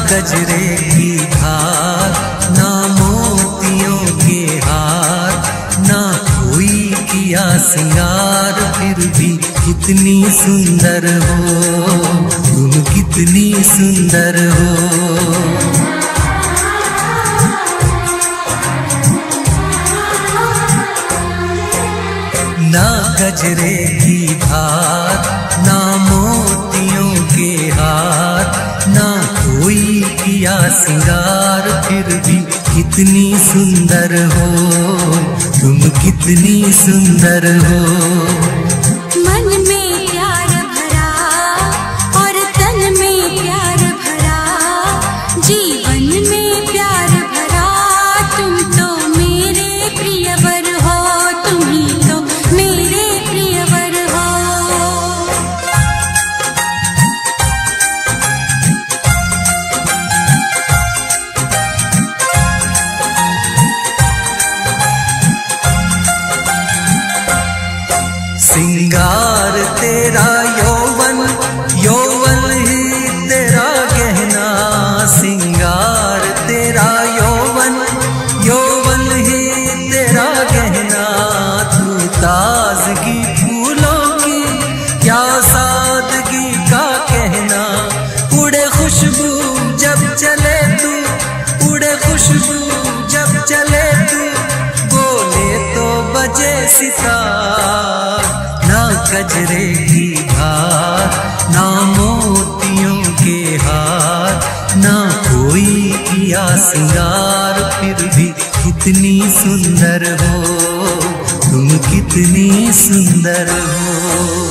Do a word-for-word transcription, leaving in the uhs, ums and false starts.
गजरे की धार, ना मोतियों के हार, ना कोई किया सिंगार, फिर भी कितनी सुंदर हो तुम, कितनी सुंदर हो। ना गजरे की धार, ना मोतियों के हार, ना कोई किया सिंगार, फिर भी कितनी सुंदर हो तुम, कितनी सुंदर हो। मन में प्यार भरा और तन में प्यार भरा, जीवन में प्यार भरा, तुम तो मेरे प्रियवर हो, तुम ही तो मेरे प्रियवर हो। सिंगार तेरा यौवन, यौवन ही तेरा गहना, सिंगार तेरा यौवन, यौवन ही तेरा गहना। तू ताजगी फूलों की, क्या सादगी का कहना, उड़े खुशबू जब चले तू, उड़े खुशबू जब चले तू, बोले तो बजे सितार। ना गजरे की धार, ना मोतियों के हार, ना कोई किया सिंगार, फिर भी कितनी सुंदर हो तुम, कितनी सुंदर हो।